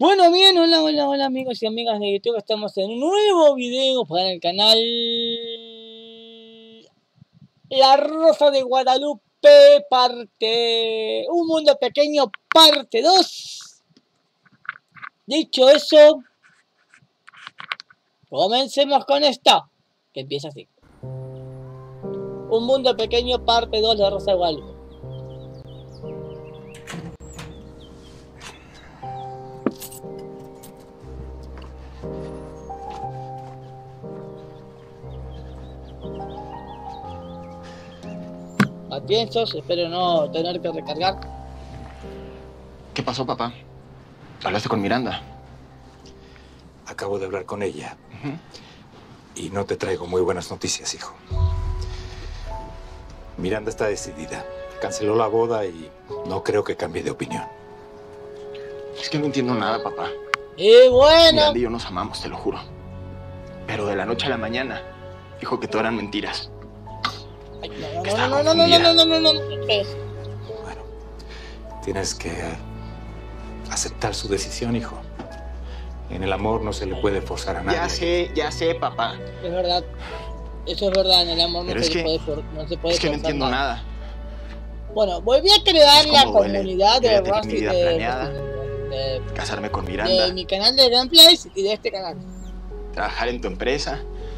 Bueno, bien, hola amigos y amigas de YouTube, estamos en un nuevo video para el canal La Rosa de Guadalupe, parte Un Mundo Pequeño, parte 2. Dicho eso, comencemos con esto, que empieza así. Un Mundo Pequeño, parte 2 de La Rosa de Guadalupe. Piensos, espero no tener que recargar. ¿Qué pasó, papá? ¿Hablaste con Miranda? Acabo de hablar con ella. Y no te traigo muy buenas noticias, hijo. Miranda está decidida. Canceló la boda y no creo que cambie de opinión. Es que no entiendo nada, papá. Y bueno. Miranda y yo nos amamos, te lo juro. Pero de la noche a la mañana dijo que todo eran mentiras. No. Bueno, tienes que aceptar su decisión, hijo. En el amor no se le puede forzar a nadie. Ya sé, papá. Es verdad. Eso es verdad, en el amor pero no se puede forzar. Es que no entiendo nada. Bueno, volví a crear la comunidad de Rusty de casarme con Miranda. De mi canal de gameplays y de este canal. Trabajar en tu empresa.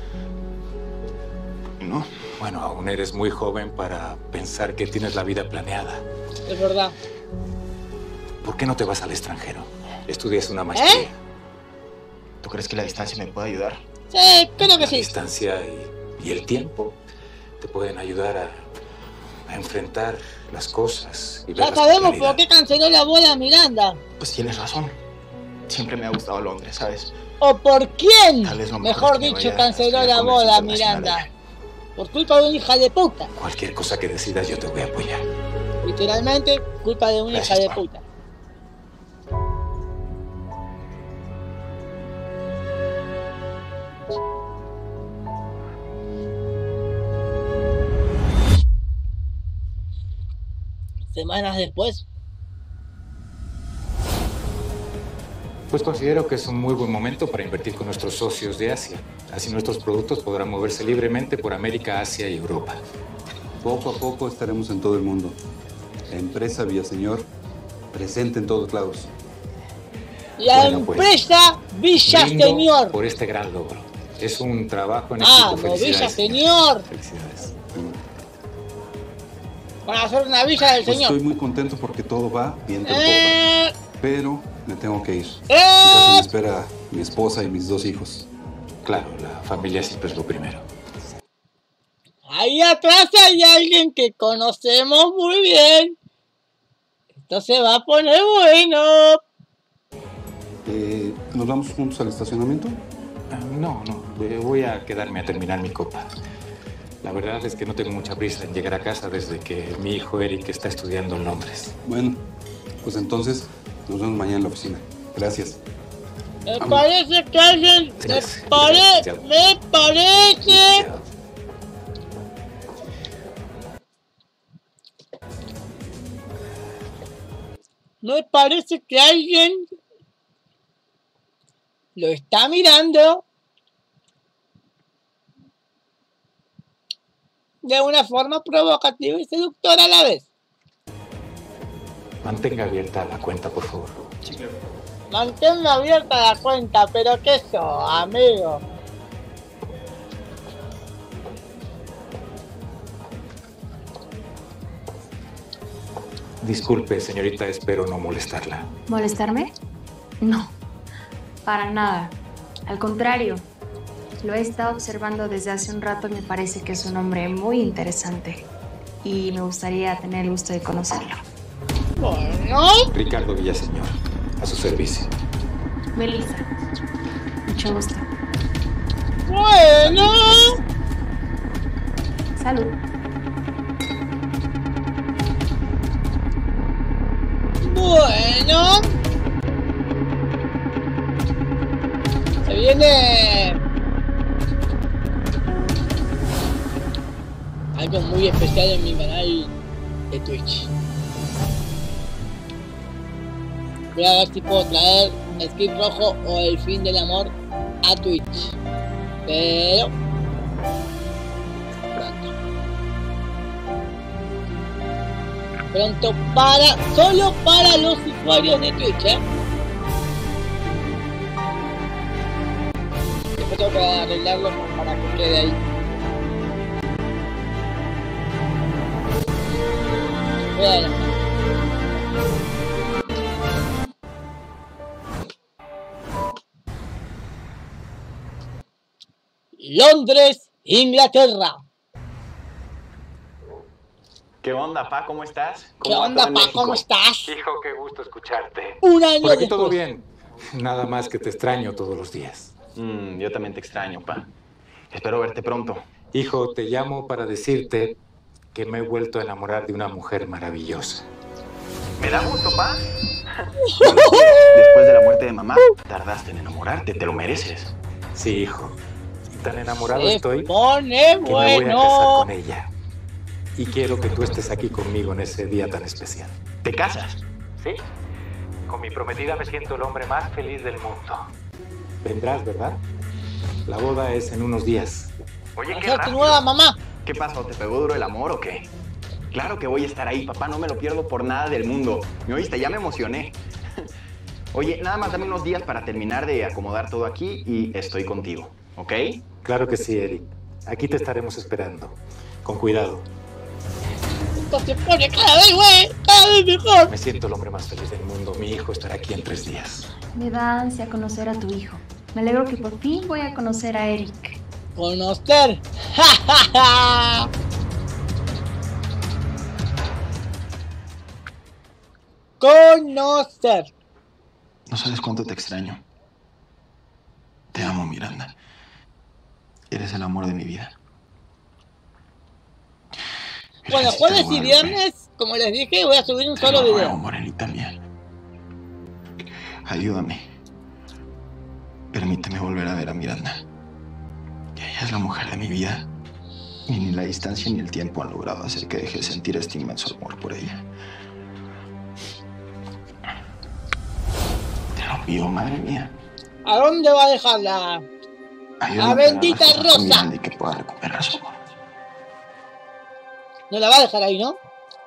¿No? Bueno, aún eres muy joven para pensar que tienes la vida planeada. Es verdad. ¿Por qué no te vas al extranjero? Estudias una maestría. ¿Tú crees que la distancia me puede ayudar? Sí, creo que sí. La distancia y el tiempo te pueden ayudar a enfrentar las cosas. Y ver ya sabemos por qué canceló la boda Miranda. Pues tienes razón. Siempre me ha gustado Londres, ¿sabes? ¿O por quién? Mejor dicho, canceló la boda Miranda. Por culpa de una hija de puta. Cualquier cosa que decidas yo te voy a apoyar. Literalmente, culpa de una hija de puta. Semanas después. Pues considero que es un muy buen momento para invertir con nuestros socios de Asia. Así nuestros productos podrán moverse libremente por América, Asia y Europa. Poco a poco estaremos en todo el mundo. La empresa Villaseñor presente en todos lados. La empresa Villaseñor. Por este gran logro. Es un trabajo en equipo. ¡Vamos, Villaseñor! Felicidades. Van a hacer una villa del pues señor. Estoy muy contento porque todo va bien de popa. Pero me tengo que ir. En casa me espera mi esposa y mis 2 hijos. Claro, la familia siempre es lo primero. Ahí atrás hay alguien que conocemos muy bien. Esto se va a poner bueno. ¿Nos vamos juntos al estacionamiento? No. Voy a quedarme a terminar mi copa. La verdad es que no tengo mucha prisa en llegar a casa desde que mi hijo Eric está estudiando en Londres. Bueno, pues entonces nos vemos mañana en la oficina. Gracias. Me parece que alguien... Me parece... Me parece que alguien lo está mirando de una forma provocativa y seductora a la vez. Mantenga abierta la cuenta, por favor. Mantenga abierta la cuenta, pero ¿qué eso, amigo? Disculpe, señorita, espero no molestarla. ¿Molestarme? No, para nada. Al contrario, lo he estado observando desde hace un rato y me parece que es un hombre muy interesante. Y me gustaría tener el gusto de conocerlo. Bueno. Ricardo Villaseñor, a su servicio. Melissa, mucho gusto. Bueno. Salud. Bueno. Se viene algo muy especial en mi canal de Twitch. Voy a ver si puedo traer Skip rojo o el fin del amor a Twitch. Pero pronto solo para los usuarios de Twitch, Después tengo que arreglarlo para que quede ahí. Bueno. Londres, Inglaterra. ¿Qué onda, pa? ¿Cómo estás? ¿Qué onda, pa? ¿Cómo estás? Hijo, qué gusto escucharte. Un año Por aquí después. todo bien. Nada más que te extraño todos los días. Yo también te extraño, pa. Espero verte pronto. Hijo, te llamo para decirte que me he vuelto a enamorar de una mujer maravillosa. ¿Me da gusto, pa? Bueno, después de la muerte de mamá, tardaste en enamorarte, te lo mereces. Sí, hijo. Tan enamorado Se estoy pone que me voy a casar bueno. con ella. Y quiero que tú estés aquí conmigo en ese día tan especial. ¿Te casas? ¿Sí? Con mi prometida me siento el hombre más feliz del mundo. Vendrás, ¿verdad? La boda es en unos días. Oye, Va a qué ser tu rápido. nueva mamá. ¿Qué pasó? ¿Te pegó duro el amor o qué? Claro que voy a estar ahí, papá, no me lo pierdo por nada del mundo. ¿Me oíste? Ya me emocioné. Oye, nada más dame unos días para terminar de acomodar todo aquí y estoy contigo, ¿ok? Claro que sí, Eric. Aquí te estaremos esperando. Con cuidado. Esto se pone cada vez mejor. Me siento el hombre más feliz del mundo. Mi hijo estará aquí en 3 días. Me da ansia conocer a tu hijo. Me alegro que por fin voy a conocer a Eric. Conocer. Conocer. No sabes cuánto te extraño. Te amo, Miranda. Eres el amor de mi vida. Bueno, jueves y viernes, como les dije, voy a subir un solo video. Morenita mía. Ayúdame. Permíteme volver a ver a Miranda. Ella es la mujer de mi vida. Y ni la distancia ni el tiempo han logrado hacer que deje de sentir este inmenso amor por ella. Te lo pido, madre mía. ¿A dónde va a dejarla? Ayúdame A bendita dar las cosas con Rosa. Miranda y que pueda recuperar su amor. No la va a dejar ahí, ¿no?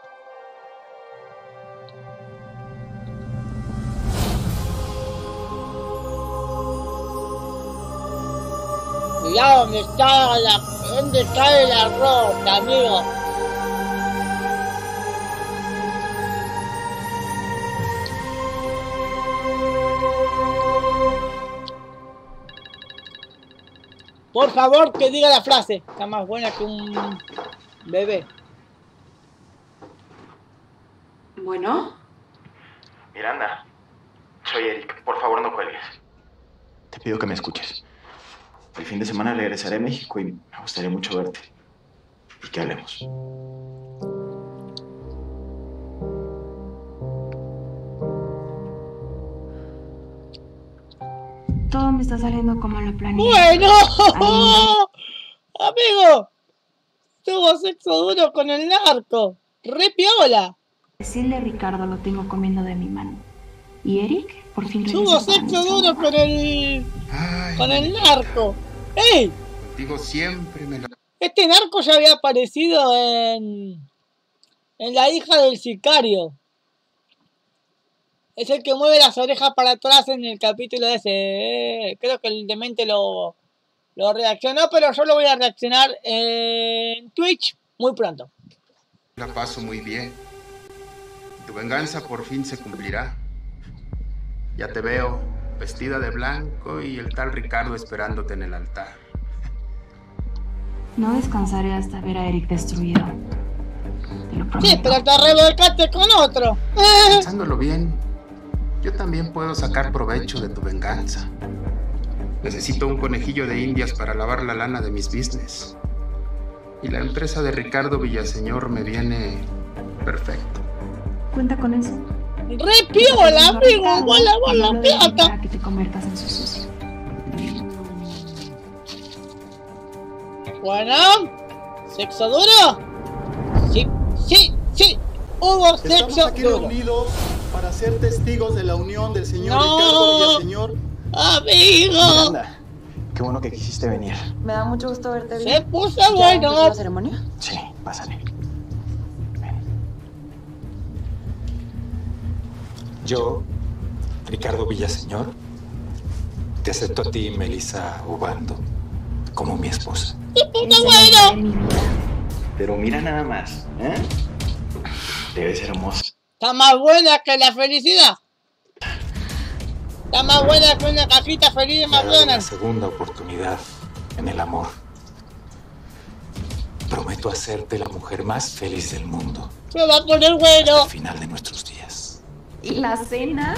Mirá dónde está el arroz, amigo. Por favor, que diga la frase. Está más buena que un bebé. Bueno, Miranda, soy Eric. Por favor, no cuelgues. Te pido que me escuches. El fin de semana regresaré a México y me gustaría mucho verte. Y que hablemos. todo me está saliendo como lo planeé. ¡Bueno! Ay, Amigo, tuvo sexo duro con el narco. ¡Re piola! decirle a Ricardo lo tengo comiendo de mi mano. Y Eric, por fin Tuvo regresa para sexo nuestra duro boda. con el narco. ¡Ey! Contigo siempre me la... Este narco ya había aparecido en La hija del sicario. Es el que mueve las orejas para atrás en el capítulo ese. Creo que el demente lo reaccionó, pero yo lo voy a reaccionar en Twitch muy pronto. la paso muy bien. Tu venganza por fin se cumplirá. Ya te veo, vestida de blanco y el tal Ricardo esperándote en el altar. No descansaré hasta ver a Eric destruido. Te lo prometo. Sí, pero te revolcaste con otro. Pensándolo bien, yo también puedo sacar provecho de tu venganza. Necesito un conejillo de indias para lavar la lana de mis business. Y la empresa de Ricardo Villaseñor me viene perfecto. Cuenta con eso. ¡Re piola, amigo! ¡Bola, No plata! para que te conviertas en su socio. Bueno, ¿sexo duro? Sí. Hubo Estamos sexo aquí duro. reunidos para ser testigos de la unión del señor No. Ricardo favor. ¡Amigo! Miranda, qué bueno que quisiste venir. Me da mucho gusto verte bien. Se puso ¿Ya bueno. empezó la ceremonia? Sí, pásale. Yo, Ricardo Villaseñor, te acepto a ti, Melissa Obando, como mi esposa. Se puso bueno. Pero mira nada más, ¿eh? Debe ser hermosa. Está más buena que la felicidad. Está más buena que una cajita feliz de Me ha dado una McDonald's. segunda oportunidad en el amor. Prometo hacerte la mujer más feliz del mundo Se va a poner bueno. al final de nuestros días. ¿Y la cena?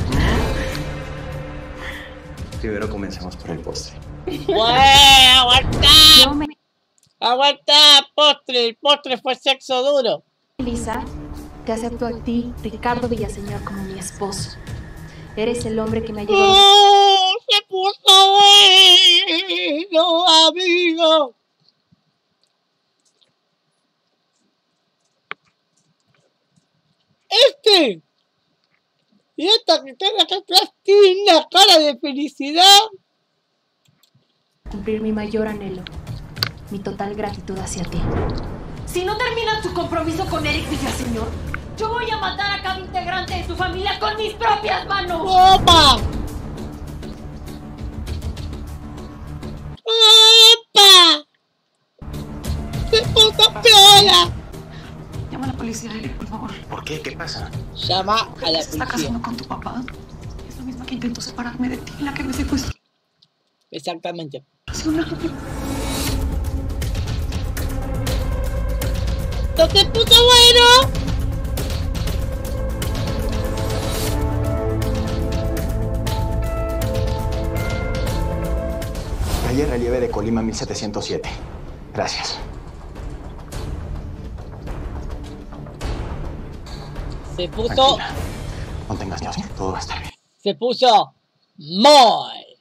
Primero comencemos por el postre. Bueno, aguanta. Yo, Aguanta, postre. El postre fue sexo duro. Melissa, te acepto a ti, Ricardo Villaseñor, como mi esposo. Eres el hombre que me ha llevado... ¡Oh! Se puso bueno, amigo. Y esta que está acá atrás tiene una cara de felicidad. Cumplir mi mayor anhelo, mi total gratitud hacia ti. Si no terminas tu compromiso con Eric Villaseñor, yo voy a matar a cada integrante de tu familia con mis propias manos. ¡Opa! ¡Opa! ¡Se puso piola! Llama a la policía, Eric, por favor. ¿Por qué? ¿Qué pasa? Llama a la Se está policía. casando con tu papá. Es la misma que intentó separarme de ti, la que me secuestró. Exactamente. Hace un año. ¡No se puso bueno! Calle Relieve de Colima 1707. Gracias. Se puso... Tranquila. No tengas miedo, ¿sí? Todo va a estar bien. Se puso muy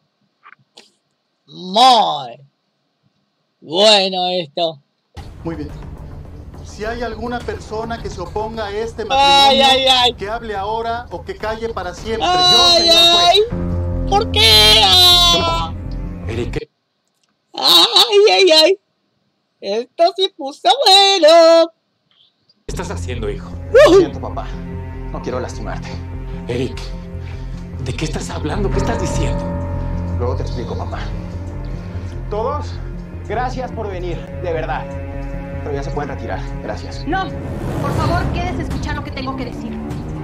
bueno esto. Muy bien. Si hay alguna persona que se oponga a este Ay, matrimonio, ay, ay. que hable ahora o que calle para siempre. Ay, Yo, señor ay. juez. ¿Por qué? Ah. Eric, Ay, ay, ay. Esto se puso bueno. ¿qué estás haciendo, hijo? Lo siento, papá. No quiero lastimarte. Eric, ¿de qué estás hablando? ¿Qué estás diciendo? Luego te explico, papá. Todos, gracias por venir, de verdad. Pero ya se pueden retirar. Gracias. No, por favor, quédese a escuchar lo que tengo que decir.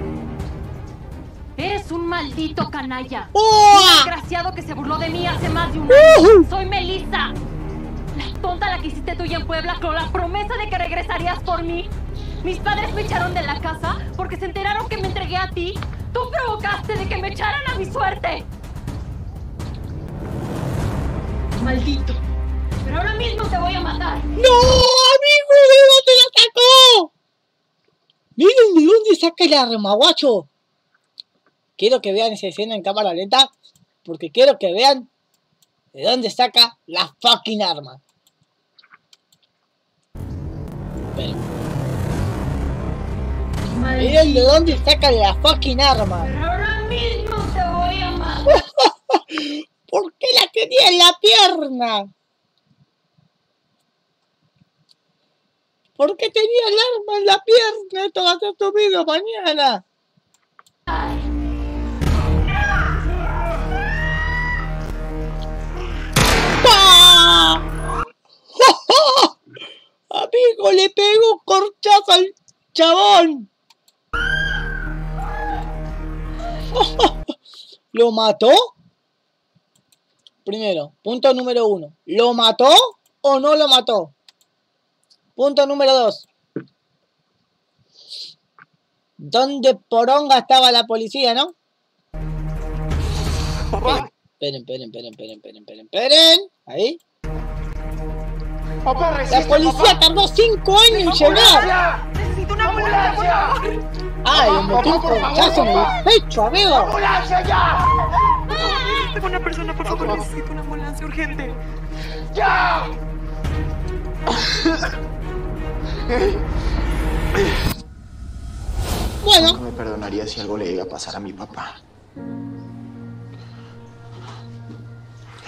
Eres un maldito canalla. Un desgraciado que se burló de mí hace más de un año. Soy Melissa. La tonta la que hiciste tuya en Puebla con la promesa de que regresarías por mí. Mis padres me echaron de la casa porque se enteraron que me entregué a ti. Tú provocaste de que me echaran a mi suerte. Maldito. Pero ahora mismo te voy a matar. ¡No, amigo! ¿De dónde la sacó? Miren de dónde saca el arma, guacho. Quiero que vean esa escena en cámara lenta, porque quiero que vean de dónde saca la fucking arma. Miren de dónde saca la fucking arma. Pero ahora mismo te voy a matar. ¿Por qué la tenía en la pierna? ¿Por qué tenía el arma en la pierna? Esto va a ser tu video mañana. ¡Pah! Amigo, le pegó un corchazo al chabón. ¿Lo mató? Primero, punto número 1. ¿Lo mató o no lo mató? Punto número 2. ¿Dónde poronga estaba la policía, no? Papá. Esperen. Ahí. Papá, resiste, La policía papá. tardó 5 años en llegar. Necesito una ambulancia, por favor. ¡Ay, le metí un corchazo en el pecho, amigo! ¡Ambulancia ya! Tengo una persona, por favor, necesito una ambulancia urgente. ¡Ya! Bueno, No me perdonaría si algo le iba a pasar a mi papá.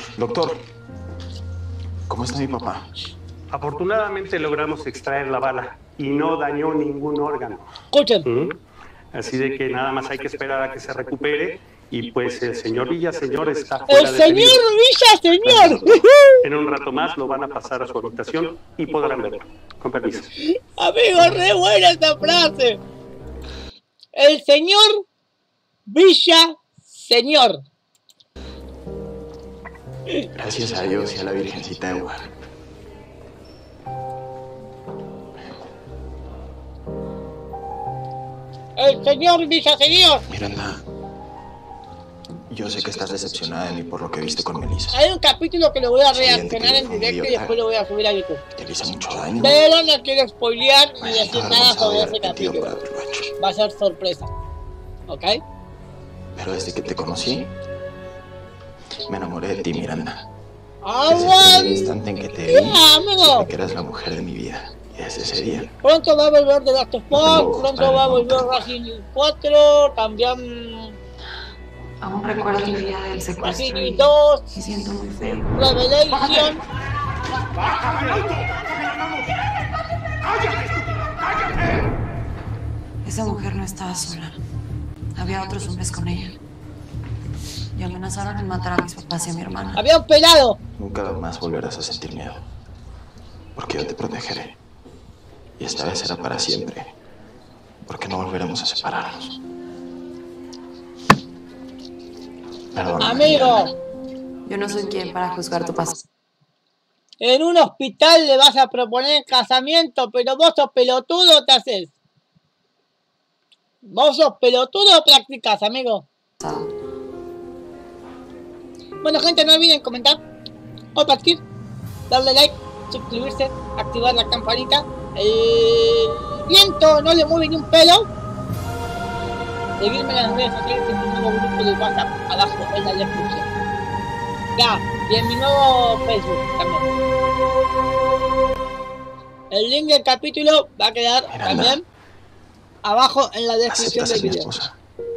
Doctor, ¿cómo está mi papá? Afortunadamente logramos extraer la bala y no dañó ningún órgano. Escuchen. Así de que nada más hay que esperar a que se recupere y pues el señor Villaseñor está fuera ¡El de peligro. señor Villaseñor! En un rato más lo van a pasar a su habitación y podrán verlo. Con permiso. Amigo, re buena esta frase. El señor Villaseñor. Gracias a Dios y a la Virgencita de Guadalupe. El señor Villaseñor. Miranda, yo sé que estás decepcionada de mí por lo que viste con Melissa. Hay un capítulo que lo voy a reaccionar en directo y después lo voy a subir a YouTube. Te le hice mucho daño. Pero no quiero spoilear ni Me decir siento nada sobre avergonzado ese de haberme metido capítulo. por haberlo hecho. Va a ser sorpresa. ¿Ok? Pero desde que te conocí, me enamoré de ti, Miranda. ¡Ah, Desde el primer instante en que te vi, amigo! supe que eras la mujer de mi vida. Y desde ese día, Pronto va a volver The Last of Us, No, pronto va a volver Resident 4, también Aún recuerdo el día del secuestro Resident 2, y siento muy feo. Revelation. Esa mujer no estaba sola. Había otros hombres con ella. Y amenazaron en matar a mis papás y a mi hermana. Había un pelado. nunca más volverás a sentir miedo. Porque yo te protegeré. Y esta vez será para siempre. Porque no volveremos a separarnos. Perdóname, Amigo, Miranda. Yo no soy quien para juzgar tu pasado. en un hospital le vas a proponer casamiento, pero vos sos pelotudo o te haces. ¿Vos sos pelotudo o practicas, amigo? Bueno, gente, no olviden comentar, compartir, darle like, suscribirse, activar la campanita. El viento no le mueve ni un pelo. Seguirme en las redes sociales en mi nuevo grupo de WhatsApp abajo en la descripción. Ya, y en mi nuevo Facebook también. El link del capítulo va a quedar Miranda, también abajo en la descripción ¿aceptas del a mi video. esposa?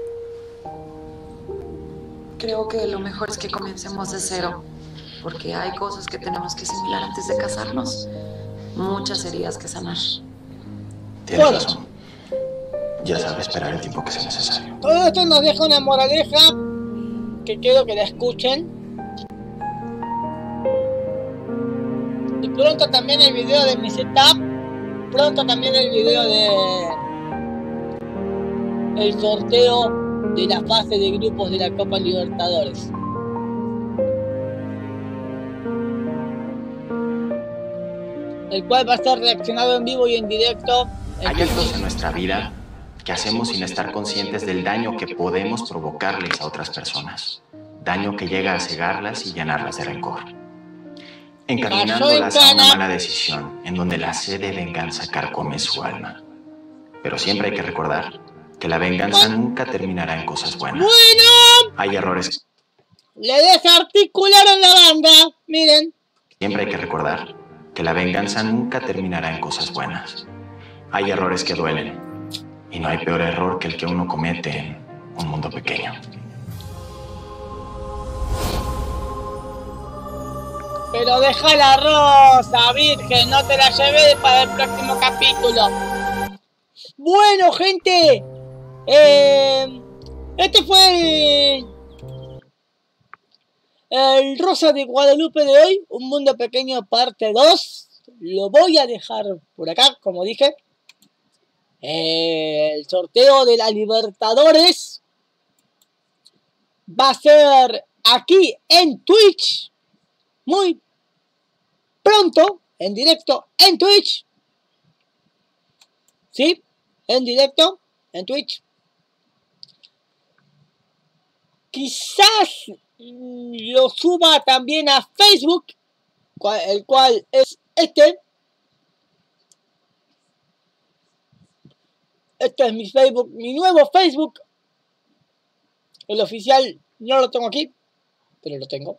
Creo que lo mejor es que comencemos de cero, porque hay cosas que tenemos que asimilar antes de casarnos. Muchas heridas que sanar. Tienes Bueno. razón. Ya sabes esperar el tiempo que sea necesario. Todo esto nos deja una moraleja que quiero que la escuchen. Y pronto también el video de mi setup. Pronto también el video de el sorteo de la fase de grupos de la Copa Libertadores. El cual va a ser reaccionado en vivo y en directo. Hay actos en nuestra vida que hacemos sin estar conscientes del daño que podemos provocarles a otras personas. Daño que llega a cegarlas y llenarlas de rencor. Encaminándolas a una mala decisión en donde la sed de venganza carcome su alma. Pero siempre hay que recordar que la venganza nunca terminará en cosas buenas. Bueno, Hay errores. le desarticularon la banda. Miren. Siempre hay que recordar que la venganza nunca terminará en cosas buenas. Hay errores que duelen. Y no hay peor error que el que uno comete en un mundo pequeño. Pero deja la rosa, virgen, no te la llevé para el próximo capítulo. Bueno, gente, este fue el Rosa de Guadalupe de hoy, Un Mundo Pequeño parte 2. Lo voy a dejar por acá, como dije. El sorteo de la Libertadores va a ser aquí en Twitch. Muy pronto, en directo en Twitch. ¿Sí? En directo en Twitch. Quizás lo suba también a Facebook, el cual es este. Este es mi Facebook, mi nuevo Facebook. El oficial no lo tengo aquí, pero lo tengo.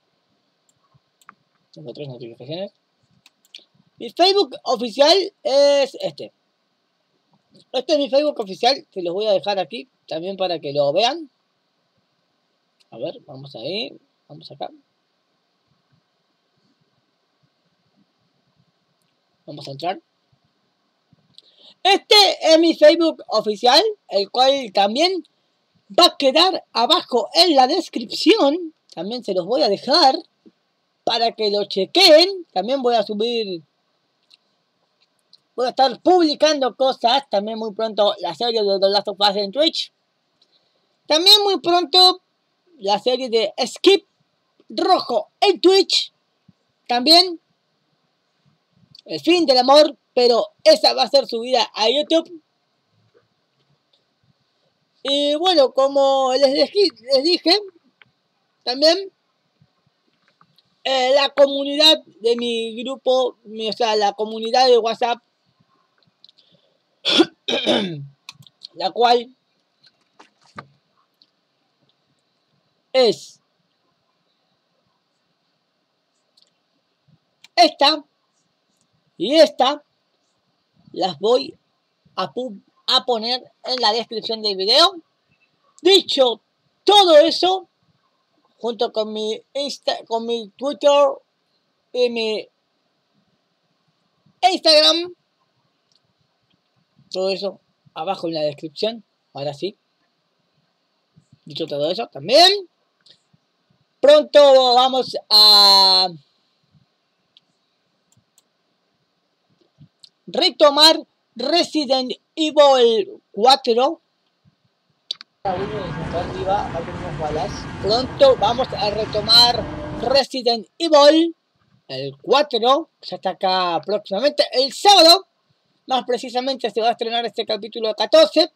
Tengo 3 notificaciones. Mi Facebook oficial es este. Este es mi Facebook oficial. Se los voy a dejar aquí también para que lo vean. A ver, vamos ahí. Vamos acá. Vamos a entrar. Este es mi Facebook oficial, el cual también va a quedar abajo en la descripción. También se los voy a dejar para que lo chequen. También voy a subir, voy a estar publicando cosas. También muy pronto la serie de The Last of Us en Twitch. También muy pronto la serie de Skip Rojo en Twitch. También El Fin del Amor, pero esa va a ser subida a YouTube. Y bueno, como les dije, también la comunidad de mi grupo, o sea, la comunidad de WhatsApp, la cual es esta y esta, las voy a poner en la descripción del video. Dicho todo eso, junto con mi Twitter y mi Instagram, todo eso abajo en la descripción. Ahora sí, dicho todo eso, también pronto vamos a retomar Resident Evil 4. Pronto vamos a retomar Resident Evil el 4. Ya está acá próximamente el sábado. Más precisamente se va a estrenar este capítulo 14.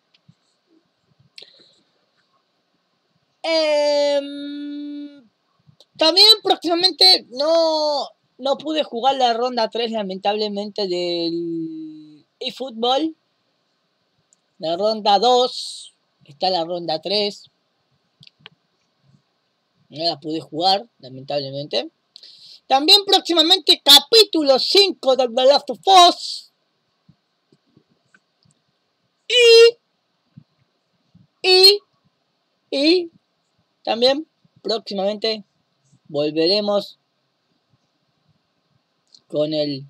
También próximamente no pude jugar la ronda 3 lamentablemente del eFootball. La ronda 2. Está la ronda 3. No la pude jugar, lamentablemente. También próximamente capítulo 5 de The Last of Us. Y también próximamente volveremos con el...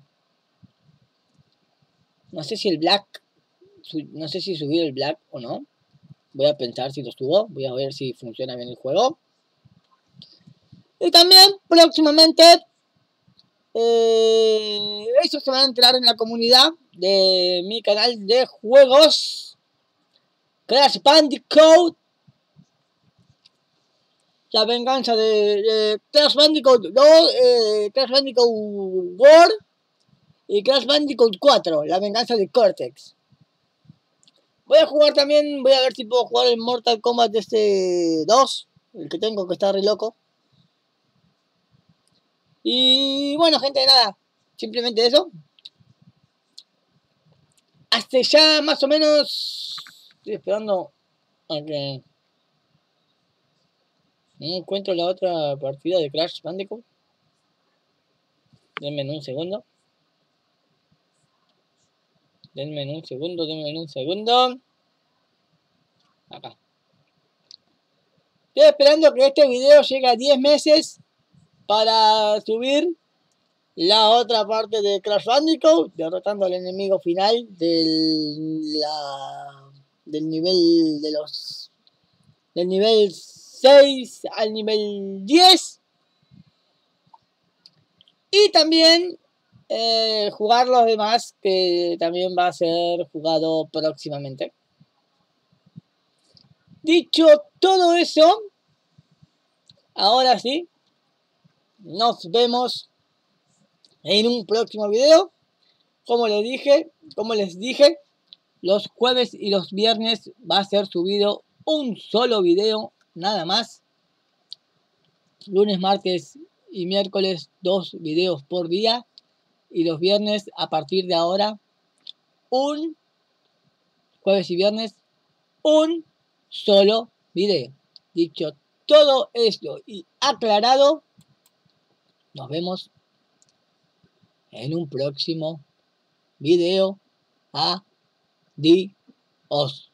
No sé si el Black... No sé si subir el Black o no. Voy a pensar si lo subo. Voy a ver si funciona bien el juego. Y también próximamente eso se van a enterar en la comunidad de mi canal de juegos Crash Bandicoot. La venganza de Crash Bandicoot 2, Crash Bandicoot World y Crash Bandicoot 4, la venganza de Cortex. Voy a jugar también, voy a ver si puedo jugar el Mortal Kombat de este 2, el que tengo que está re loco. Y bueno, gente, nada, simplemente eso. Hasta ya más o menos, estoy esperando a que no encuentro la otra partida de Crash Bandicoot. Denme un segundo. Denme un segundo. Acá. Estoy esperando que este video llegue a 10 meses para subir la otra parte de Crash Bandicoot, derrotando al enemigo final del nivel del nivel 6 al nivel 10. Y también jugar los demás, que también va a ser jugado próximamente. Dicho todo eso, ahora sí, nos vemos en un próximo video. Como les dije, los jueves y los viernes va a ser subido un solo video, nada más. Lunes, martes y miércoles 2 videos por día. Y los viernes, a partir de ahora, jueves y viernes, un solo video. Dicho todo esto y aclarado, nos vemos en un próximo video. Adiós.